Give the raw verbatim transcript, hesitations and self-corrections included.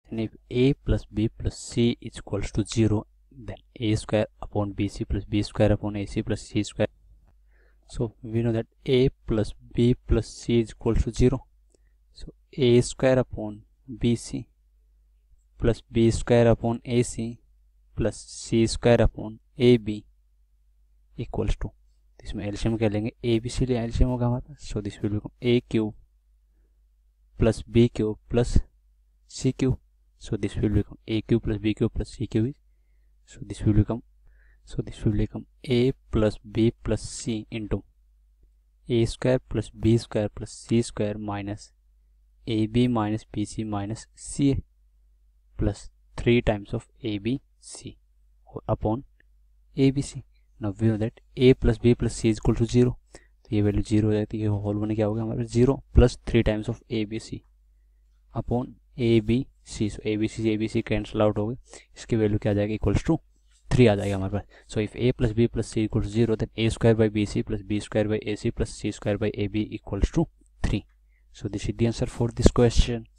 and if a plus b plus c is equals to zero, then a square upon bc plus b square upon ac plus c square. So we know that a plus b plus c is equals to zero. So a square upon bc plus b square upon ac plus c square upon ab equals to, इसमें LCM क्या लेंगे, A B C लिए LCM होगा हमारे पास. So this will become A cube plus B cube plus C cube. So this will become A cube plus B cube plus C cube. So this will become so this will become a plus b plus c into a square plus b square plus c square minus ab minus bc minus ca plus three times of abc upon abc. Now we know that a plus b plus c is equal to zero. तो ये value zero हो जाती है. Whole बने क्या होगा हमारे zero plus three times of A B C upon A B C. So A B C A B C cancel out हो गए. इसकी वैल्यू क्या आ जाएगी, इक्वल्स टू थ्री आ जाएगा हमारे पास. So if A plus B plus C equal to zero then A square by B C plus B square by A C plus C square by A B equals to three. So this is the answer for this question.